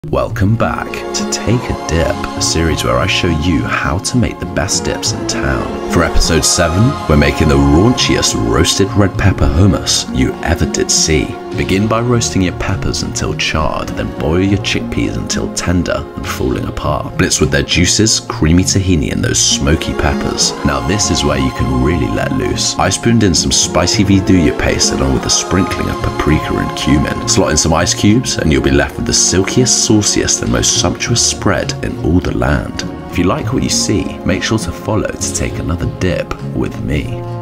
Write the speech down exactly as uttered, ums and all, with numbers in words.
Welcome back to Take a Dip, a series where I show you how to make the best dips in town. For episode seven, we're making the raunchiest roasted red pepper hummus you ever did see. Begin by roasting your peppers until charred, then boil your chickpeas until tender and falling apart. Blitz with their juices, creamy tahini and those smoky peppers. Now this is where you can really let loose. I spooned in some spicy vidouille paste along with a sprinkling of paprika and cumin. Slot in some ice cubes and you'll be left with the silkiest, sauciest and most sumptuous spread in all the land. If you like what you see, make sure to follow to take another dip with me.